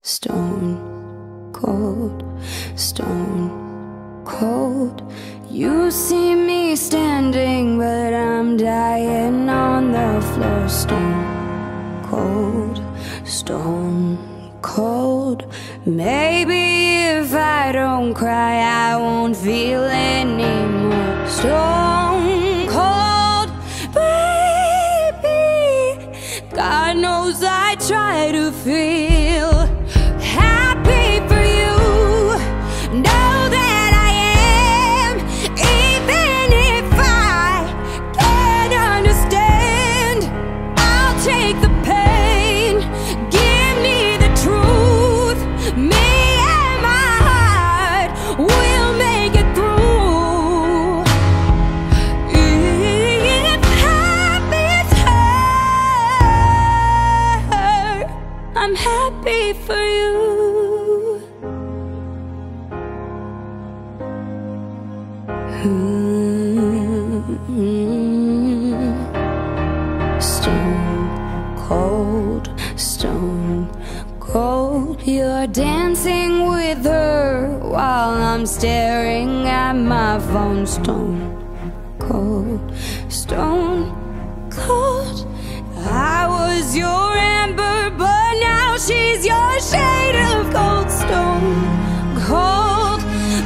Stone cold. You see me standing, but I'm dying on the floor. Stone cold. Maybe if I don't cry, I won't feel anymore. Stone cold, baby. God knows I try to feel happy for you. Know that I am, even if I can't understand. I'll take the pain, give me the truth. Me and my heart will make it through. If happy's hurt, I'm happy for you. Stone cold. You're dancing with her while I'm staring at my phone. Stone cold. I was your amber, but now she's your shade of gold. Stone cold,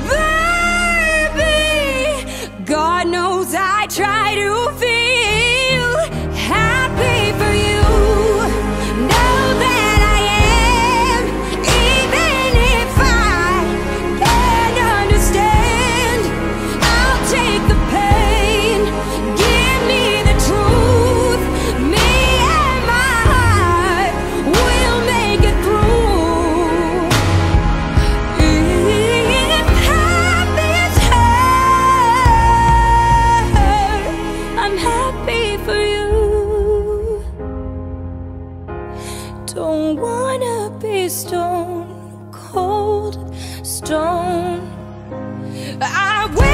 baby. God knows I try to feel happy for you. Know that I am, even if I can't understand. I'll take the pain, give me the truth. Me and my heart will make it through. If happy's hurt, I'm happy for you. Don't wanna be stone cold. I